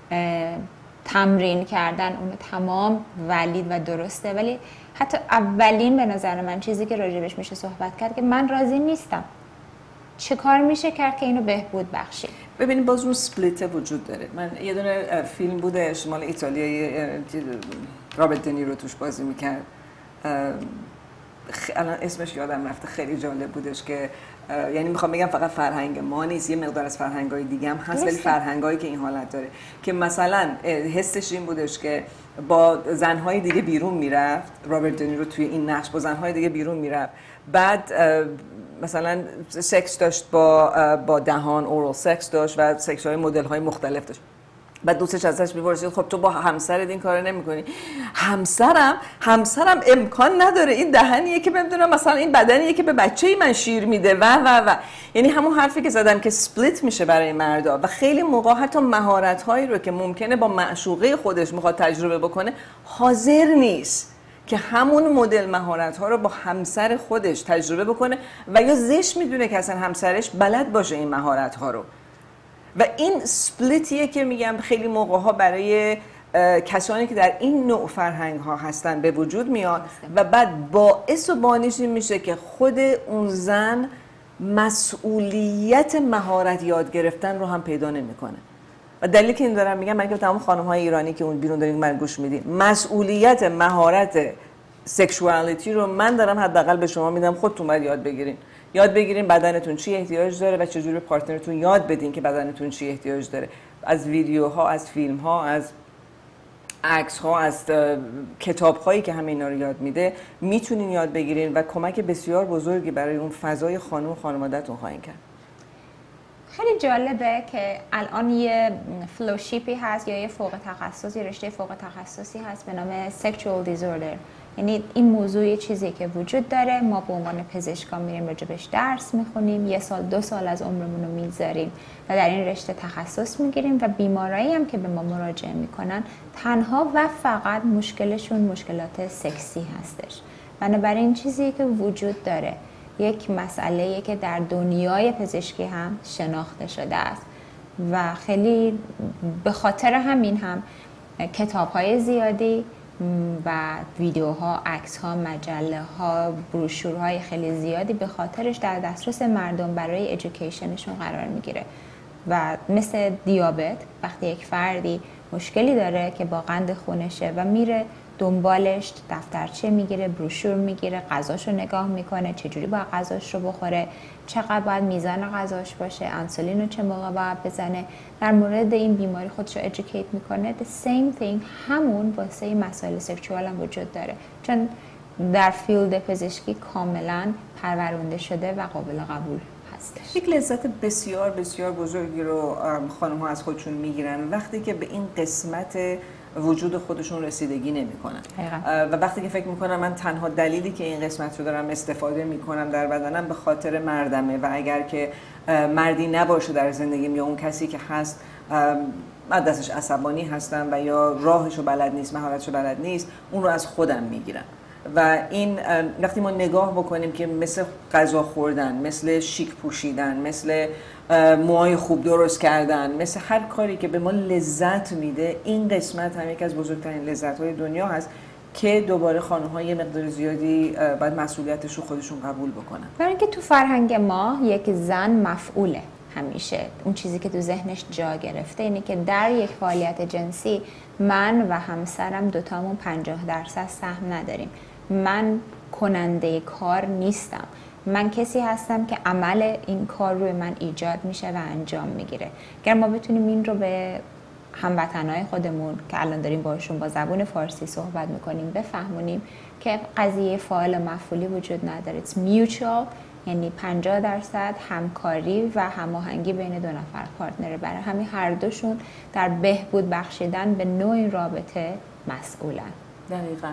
تمرین کردن، اون تمام ولید و درسته، ولی حتی اولین به نظر من چیزی که راجبش میشه صحبت کرد که من راضی نیستم، چه کار میشه کرد که اینو بهبود بخشید. ببینید باز اون سپلیت وجود داره. من یه دونه فیلم بوده شمال ایتالیایی، رابرت دنیرو توش بازی میکرد، الان اسمش یادم رفته، خیلی جالب بودش که یعنی میخوام بگم فقط فرهنگ ما نیست، یه مقدار از فرهنگ‌های دیگه هم هست، ولی فرهنگایی که این حالت داره که مثلا حسش این بودش که با زنهای دیگه بیرون میرفت، رابرت دنیرو توی این نقش با زنهای دیگه بیرون میرفت، بعد مثلا سکس داشت با با دهان، اورال سکس داشت و سکس های مدل های مختلف داشت. بعد دوستش ازش میپرسید خب تو با همسرت این کارو نمی‌کنی؟ همسرم همسرم امکان نداره، این دهنیه که بدونم مثلا این بدنیه که به بچه‌ی من شیر میده و و و یعنی همون حرفی که زدم که سپلیت میشه برای مردا و خیلی موقع حتی مهارت‌هایی رو که ممکنه با معشوقه خودش میخواد تجربه بکنه حاضر نیست که همون مدل مهارت ها رو با همسر خودش تجربه بکنه و یا زشت میدونه که اصلا همسرش بلد باشه این مهارت ها رو. و این سپلیتیه که میگم خیلی موقع ها برای کسانی که در این نوع فرهنگ ها هستن به وجود میاد و بعد باعث و بانیش این میشه که خود اون زن مسئولیت مهارت یاد گرفتن رو هم پیدا نمیکنه. و دلیلی که این دارم میگم، من که تمام خانم های ایرانی که اون بیرون دارین من گوش میدین، مسئولیت مهارت سکشوالیتی رو من دارم حداقل به شما میدم، خودتون باید یاد بگیرین. یاد بگیرین بدنتون چی احتیاج داره و چجوری پارتنرتون یاد بدین که بدنتون چی احتیاج داره. از ویدیوها، از فیلم ها، از عکس ها، از کتاب هایی که همه اینا رو یاد میده میتونین یاد بگیرین و کمک بسیار بزرگی برای اون فضای خانم و خانواده‌تون خواهید کرد. خیلی جالبه که الان یه فلوشیپی هست یا یه فوق تخصصی، رشته فوق تخصصی هست به نام Sexual Disorder. یعنی این موضوع یه چیزی که وجود داره، ما به عنوان پزشکان میریم راجبش درس میخونیم، یه سال دو سال از عمرمون رو میذاریم و در این رشته تخصص میگیریم و بیمارایی هم که به ما مراجعه میکنن تنها و فقط مشکلشون مشکلات سکسی هستش. بنابراین چیزی که وجود داره یک مسئله‌ای که در دنیای پزشکی هم شناخته شده است و خیلی به خاطر همین هم کتاب‌های زیادی و ویدیوها، عکس‌ها، مجله‌ها، بروشورهای خیلی زیادی به خاطرش در دسترس مردم برای ادویکیشنشون قرار میگیره. و مثل دیابت، وقتی یک فردی مشکلی داره که با قند خونشه و میره دنبالش دفترچه میگیره، بروشور میگیره، غذاشو نگاه میکنه، چجوری باید غذاش رو بخوره، چقدر باید میزان غذاش باشه، انسولین رو چه موقع باید بزنه، در مورد این بیماری خودش رو ادویکیت میکنه. the same thing همون واسه مسائل سکشوال هم وجود داره، چون در فیلد پزشکی کاملا پرورونده شده و قابل قبول هستش. یک لذت بسیار بسیار بزرگی رو خانم ها از خودشون میگیرن وقتی که به این قسمت وجود خودشون رسیدگی نمیکنن و وقتی که فکر میکنم من تنها دلیلی که این قسمت رو دارم استفاده میکنم در بدنم به خاطر مردمه و اگر که مردی نباشه در زندگیم یا اون کسی که هست من دستش عصبانی هستم و یا راهشو بلد نیست، مهارتشو بلد نیست، اون رو از خودم میگیرم. و این وقتی ما نگاه بکنیم که مثل غذا خوردن، مثل شیک پوشیدن، مثل موهای خوب درست کردن، مثل هر کاری که به ما لذت میده، این قسمت هم یک از بزرگترین لذت‌های دنیا هست که دوباره خانم‌ها یه مقدار زیادی باید مسئولیتش رو خودشون قبول بکنن. برای اینکه تو فرهنگ ما یک زن مفعوله، همیشه اون چیزی که تو ذهنش جا گرفته اینه که در یک فعالیت جنسی من و همسرم دوتامون پنجاه درصد سهم نداریم. من کننده کار نیستم، من کسی هستم که عمل این کار روی من ایجاد میشه و انجام میگیره. اگر ما بتونیم این رو به هموطنای خودمون که الان داریم باشون با زبان فارسی صحبت میکنیم بفهمونیم که قضیه فاعل مفعولی وجود نداره. It's mutual، یعنی پنجاه درصد همکاری و هماهنگی بین دو نفر پارتنره. برای همین هر دوشون در بهبود بخشیدن به نوع رابطه مسئولن. دقیقاً.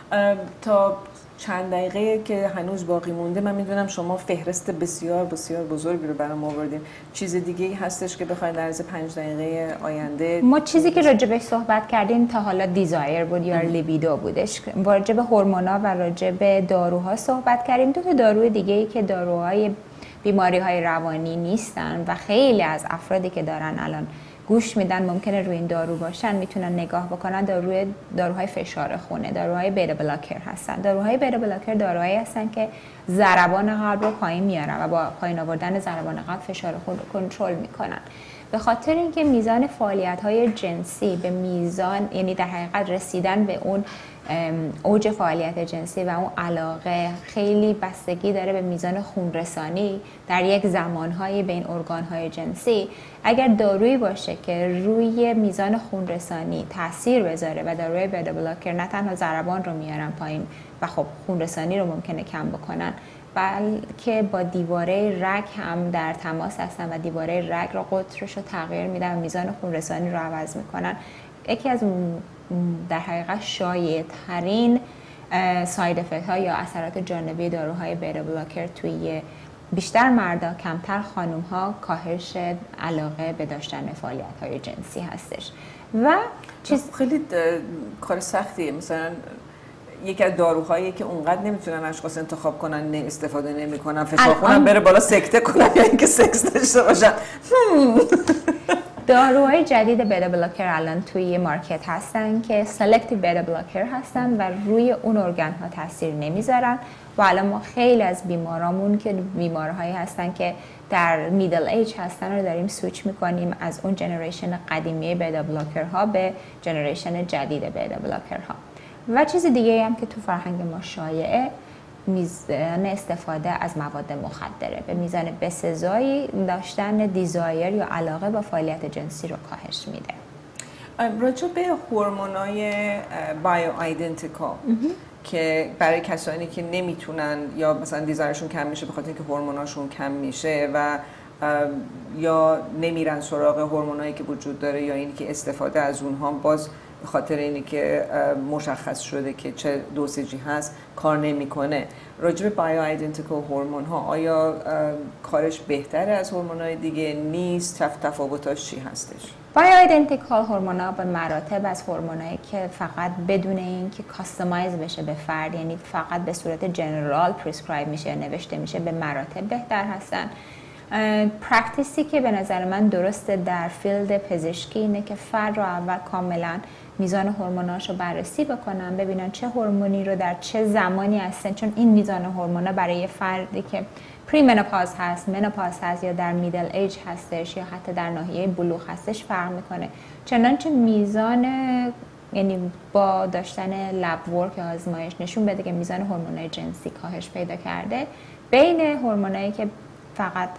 تا چند دقیقه که هنوز باقی مونده من میدونم شما فهرست بسیار بسیار بزرگی رو برام آوردین. چیز دیگه هستش که بخواید در عرض پنج دقیقه آینده؟ ما چیزی که راجع بهش صحبت کردیم تا حالا دیزایر بود یا لیبیدو بودش. راجع به هورمونا و راجع به داروها صحبت کردیم. دو تا داروی دیگه‌ای که داروهای بیماری‌های روانی نیستن و خیلی از افرادی که دارن الان گوش میدن ممکنه روی این دارو باشن، میتونن نگاه بکنن. داروی داروهای فشار خونه، داروهای بیتا بلاکر هستن. داروهای بیتا بلاکر داروهایی هستن که ضربان قلب رو پایین میارن و با پایین آوردن ضربان قلب فشار خون رو کنترل میکنن. به خاطر اینکه میزان فعالیت‌های جنسی به میزان، یعنی در حقیقت رسیدن به اون اوج فعالیت جنسی و اون علاقه خیلی بستگی داره به میزان خونرسانی در یک زمانهای بین ارگانهای جنسی. اگر دارویی باشه که روی میزان خونرسانی تاثیر بذاره و داروی بیتا بلاکر نه تنها ضربان رو میارن پایین و خب خونرسانی رو ممکنه کم بکنن، بلکه با دیواره رگ هم در تماس هستن و دیواره رگ رو قطرش رو تغییر میدن و میزان خونرسانی رو عوض میکنن. یکی از در حقیقت شایع ترین ساید افکت ها یا اثرات جانبی داروهای بیتا بلاکر توی بیشتر مردا کمتر خانم ها کاهش علاقه به داشتن فعالیت های جنسی هستش. و چیز خیلی کار سختیه. مثلا یکی از داروهایی که اونقدر نمیتونن اشخاص انتخاب کنن نه استفاده نمیکنن، فشار خونم بره بالا سکته کنن یا اینکه سکس داشته باشن. داروهای جدید بتا بلاکر الان توی مارکت هستن که سلکتیو بتا بلاکر هستن و روی اون ارگان ها تاثیر نمیذارن و الان ما خیلی از بیمارامون که بیمارهایی هستن که در میدل ایج هستن رو داریم سویچ میکنیم از اون جنریشن قدیمی بتا بلاکر ها به جنریشن جدید بتا بلاکر ها. و چیز دیگه هم که تو فرهنگ ما شایعه، میزان استفاده از مواد مخدره به میزان بسزایی داشتن دیزایر یا علاقه با فعالیت جنسی رو کاهش میده. راجع به هورمونای بایو آیدنتیکال که برای کسانی که نمیتونن یا مثلا دیزایرشون کم میشه به خاطر اینکه هورموناشون کم میشه و یا نمیرن سراغ هورمونایی که وجود داره یا اینی که استفاده از اونها باز به خاطر اینی که مشخص شده که چه دوسیجی هست کار نمیکنه. راجع به بایو آیدنتیکال هورمون ها آیا کارش بهتره از هورمونای دیگه نیست؟ تفاوتاش چی هستش؟ بایو آیدنتیکال هورمون ها به مراتب از هورمونایی که فقط بدون اینکه کاستماایز بشه به فرد، یعنی فقط به صورت جنرال پرسکرایب میشه یا نوشته میشه، به مراتب بهتر هستن. پرکتیسی که به نظر من درسته در فیلد پزشکی اینه که فرد رو اول کاملا میزان هورموناش رو بررسی بکنن، ببینن چه هورمونی رو در چه زمانی هستن، چون این میزان هورمونا برای فردی که پری منوپاز هست، منوپاز هست یا در میدل ایج هستش یا حتی در ناحیه بلوغ هستش فرق میکنه. چنانچه میزان، یعنی با داشتن لب ورک یا آزمایش نشون بده که میزان هورمونای جنسی کاهش پیدا کرده بین هورمونایی که فقط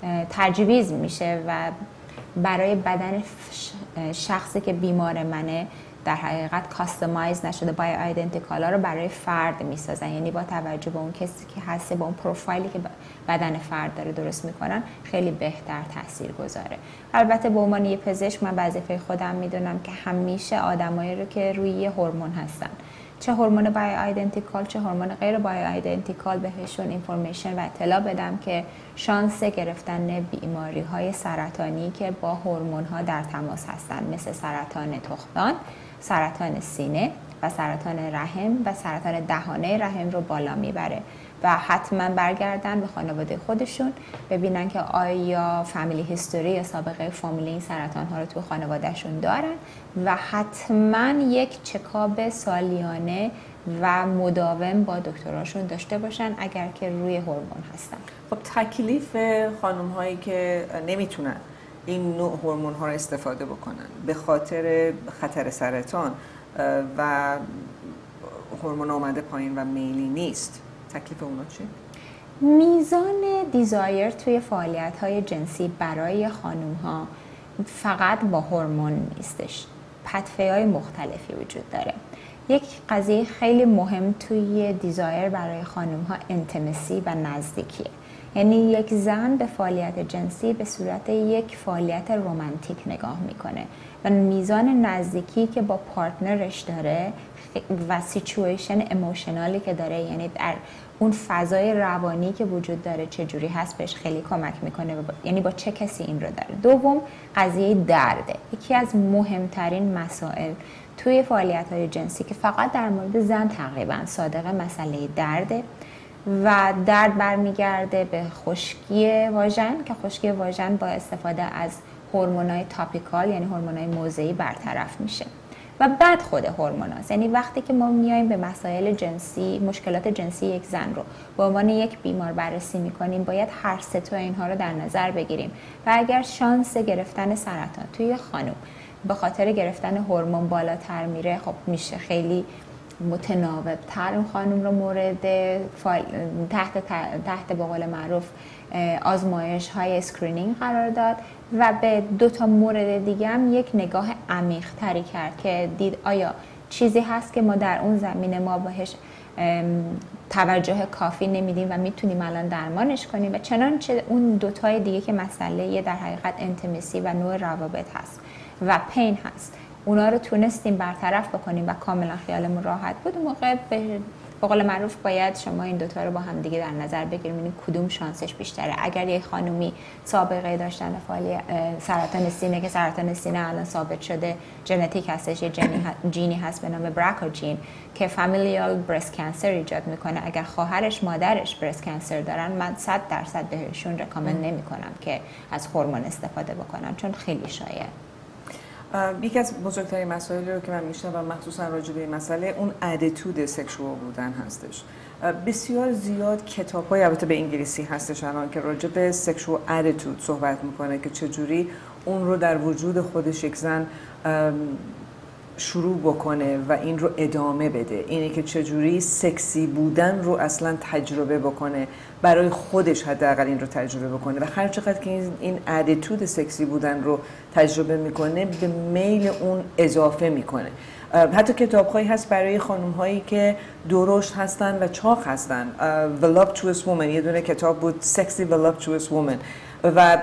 تجویز میشه و برای بدن شخصی که بیمار منه در حقیقت کاستماایز نشده، بایو آیدنتیکالا رو برای فرد میسازن، یعنی با توجه به اون کسی که هست، با اون پروفایلی که بدن فرد داره درست میکنن، خیلی بهتر تاثیر گذاره. البته به عنوان یه پزشک من وظیفه خودم میدونم که همیشه آدمایی رو که روی هورمون هستن، چه هورمون بایو آیدنتیکال چه هورمون غیر بایو آیدنتیکال، بهشون اینفورمیشن و اطلاع بدم که شانس گرفتن بیماری های سرطانی که با هورمون ها در تماس هستن، مثل سرطان تخمدان، سرطان سینه و سرطان رحم و سرطان دهانه رحم رو بالا میبره و حتما برگردن به خانواده خودشون ببینن که آیا فامیلی هیستوری یا سابقه فامیلی این سرطان ها رو تو خانوادهشون دارن و حتما یک چکاپ سالیانه و مداوم با دکتراشون داشته باشن اگر که روی هورمون هستن. خب تکلیف خانم هایی که نمیتونن این نوع هورمون ها رو استفاده بکنن به خاطر خطر سرطان و هورمون آمده پایین و میلی نیست، تکلیف اونا چی؟ میزان دیزایر توی فعالیت‌های جنسی برای خانم‌ها فقط با هورمون نیستش. پدفه‌های مختلفی وجود داره. یک قضیه خیلی مهم توی دیزایر برای خانم‌ها انتمسی و نزدیکیه. یعنی یک زن به فعالیت جنسی به صورت یک فعالیت رمانتیک نگاه میکنه و میزان نزدیکی که با پارتنرش داره و سیچویشن اموشنالی که داره، یعنی در اون فضای روانی که وجود داره چجوری هست، بهش خیلی کمک میکنه، یعنی با چه کسی این رو داره. دوم قضیه درده، یکی از مهمترین مسائل توی فعالیت‌های جنسی که فقط در مورد زن تقریبا صادقه مسئله درده و درد برمیگرده به خشکی واژن که خشکی واژن با استفاده از هورمونای تاپیکال یعنی هورمونای موضعی برطرف میشه و بعد خود هورموناست. یعنی وقتی که ما میایم به مسائل جنسی، مشکلات جنسی یک زن رو به عنوان یک بیمار بررسی میکنیم، باید هر سه تا اینها رو در نظر بگیریم و اگر شانس گرفتن سرطان توی خانم به خاطر گرفتن هورمون بالاتر میره، خب میشه خیلی متناوب تر اون خانم رو مورد فال... تحت تحت به قول معروف آزمایش های اسکرینینگ قرار داد و به دو تا مورد دیگه هم یک نگاه عمیق تری کرد که دید آیا چیزی هست که ما در اون زمینه ما بهش توجه کافی نمیدیم و میتونیم الان درمانش کنیم و چنانچه اون دو تای دیگه که مسئله در حقیقت انتمیسی و نوع روابط هست و پین هست، اونا رو تونستیم برطرف بکنیم و کاملا خیالمون راحت بود. اون موقع به به قول معروف باید شما این دوتا رو با هم دیگه در نظر بگیریم این کدوم شانسش بیشتره. اگر یه خانومی سابقه داشتن فعالی سرطان سینه که سرطان سینه الان ثابت شده ژنتیک هستش، یه جینی هست به نام برکا جین که فامیلیال برست کانسر ایجاد میکنه، اگر خواهرش مادرش برست کانسر دارن من صد درصد بهشون رکامند نمیکنم که از هورمون استفاده بکنن چون خیلی شایعه. یکی از بزرگترین مسائلی رو که من میشنوم مخصوصا راجع به این مسئله اون اتیتود سکشوال بودن هستش. بسیار زیاد کتاب‌های البته به انگلیسی هستش الان که راجع به سکشوال اتیتود صحبت میکنه که چجوری اون رو در وجود خودش یک زن شروع بکنه و این رو ادامه بده، اینه که چجوری سکسی بودن رو اصلا تجربه بکنه، برای خودش حداقل این رو تجربه بکنه و هر چقدر که این اتیتود سکسی بودن رو تجربه میکنه به میل اون اضافه میکنه. حتی کتاب‌هایی هست برای خانم‌هایی که درشت هستن و چاق هستن. Voluptuous Woman یه دونه کتاب بود، Sexy Voluptuous Woman و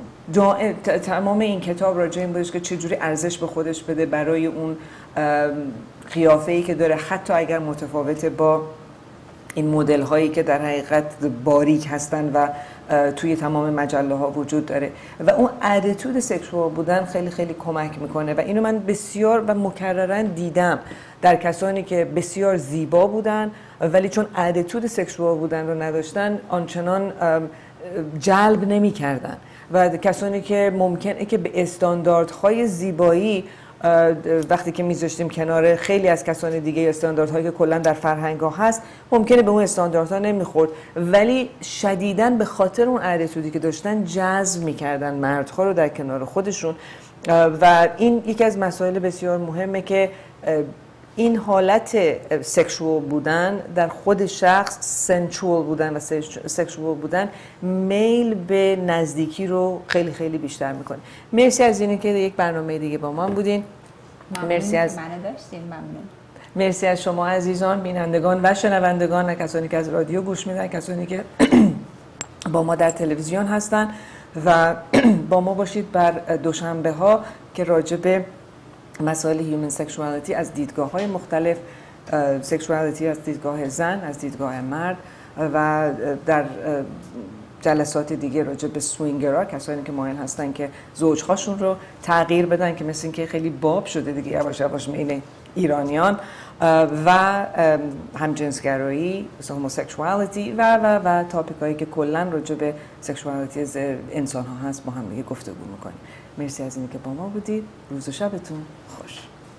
تمام این کتاب راجع این بودش که چجوری ارزش به خودش بده برای اون قیافه‌ای که داره، حتی اگر متفاوته با این مدل هایی که در حقیقت باریک هستن و توی تمام مجله ها وجود داره و اون اتیتود سکشوال بودن خیلی خیلی کمک میکنه و اینو من بسیار و مکررا دیدم در کسانی که بسیار زیبا بودن ولی چون اتیتود سکشوال بودن رو نداشتن آنچنان جلب نمیکردن و کسانی که ممکنه که به استانداردهای زیبایی وقتی که میذاشتیم کنار خیلی از کسان دیگه استانداردهایی که کلا در فرهنگ‌ها هست ممکنه به اون استانداردها نمیخورد ولی شدیداً به خاطر اون اتیتودی که داشتن جذب میکردن مردها رو در کنار خودشون و این یکی از مسائل بسیار مهمه که این حالت سکشوال بودن در خود شخص، سنشوال بودن و سکشوال بودن میل به نزدیکی رو خیلی خیلی بیشتر میکنه. مرسی از اینکه یک برنامه دیگه با ما بودین. مرسی از منو داشتین. ممنون. مرسی از شما عزیزان، بینندگان و شنوندگان، کسانی که از رادیو گوش میدن، کسانی که با ما در تلویزیون هستن و با ما باشید بر دوشنبه ها که راجع به مسائل هیومن سکشوالیتی از دیدگاه‌های مختلف، سکشوالیتی از دیدگاه زن، از دیدگاه مرد و در جلسات دیگه راجع به سوینگرها، کسانی که مایل هستن که زوجهاشون رو تغییر بدن که مثل اینکه خیلی باب شده دیگه یواش یواش میل ایرانیان و همجنسگرایی، هوموسکشوالیتی و و و تاپیکایی که کلا راجع به سکشوالیتی انسان ها هست با هم دیگه گفتگو میکنیم. مرسی از اینکه با ما بودید. روز و شبتون خوش.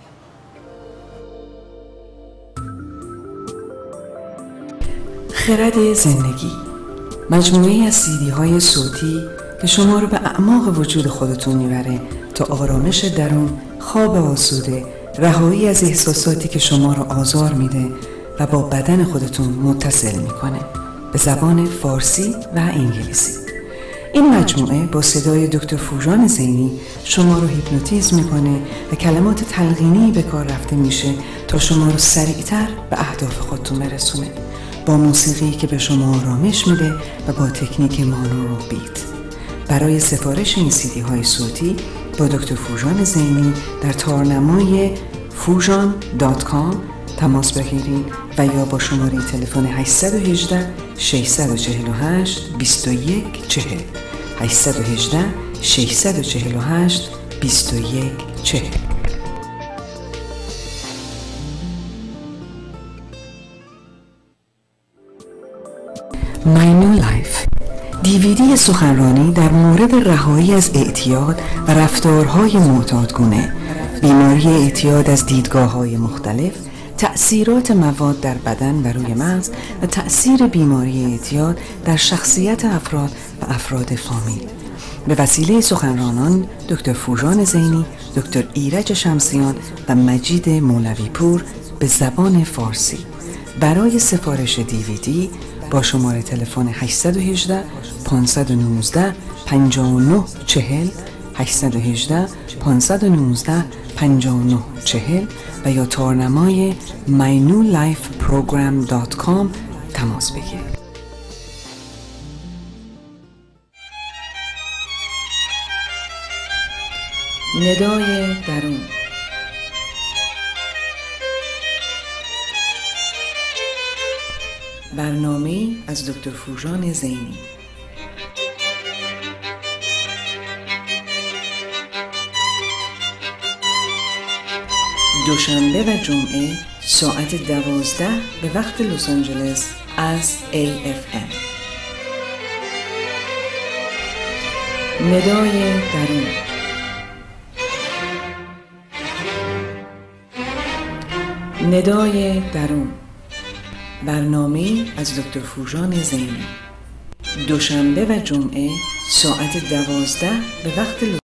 خرد زندگی، مجموعه از سیدی های صوتی که شما رو به اعماق وجود خودتون میبره تا آرامش درون، خواب آسوده، رهایی از احساساتی که شما رو آزار میده و با بدن خودتون متصل میکنه به زبان فارسی و انگلیسی. این مجموعه با صدای دکتر فوژان زینی شما رو هیپنوتیزم میکنه و کلمات تلقینی به کار رفته میشه تا شما رو سریعتر به اهداف خودتون برسونه، با موسیقی که به شما آرامش میده و با تکنیک مانو رو بیت. برای سفارش این سیدی های صوتی با دکتر فوژان زینی در تارنمای فوژان دات کام تماس بگیرید و یا با شماره تلفن هشت یک هشت شش چهار هشت دو یک چهار هشت یک هشت شش چهار هشت دو یک چهار. My New Life، دیویدی سخنرانی در مورد رهایی از اعتیاد و رفتارهای معتادگونه، بیماری اعتیاد از دیدگاه‌های مختلف، تأثیرات مواد در بدن و روی مغز و تأثیر بیماری اعتیاد در شخصیت افراد و افراد فامیل. به وسیله سخنرانان دکتر فوژان زینی، دکتر ایرج شمسیان و مجید مولوی پور به زبان فارسی. برای سفارش دیویدی با شماره تلفن هشت یک هشت پانصد و نوزده پنجاه و نه چهل هشت یک هشت پانصد و نوزده پنجاه و نه چهل و یا تارنمای my new life program dot com تماس بگیرید. ندای درون. برنامه از دکتر فوژان زینی. دوشنبه و جمعه ساعت دوازده به وقت لس آنجلس از ای اف ام. ندای درون. ندای درون، برنامه از دکتر فوژان زینی. دوشنبه و جمعه ساعت دوازده به وقت لس